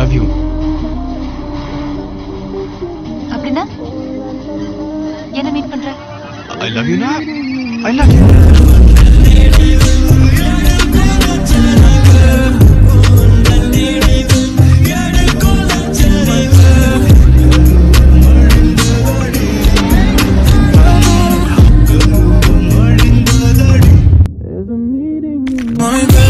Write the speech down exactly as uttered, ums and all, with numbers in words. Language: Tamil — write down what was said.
love you. அப்படினா என்ன மீன் பண்ற? I love you na. I love you. My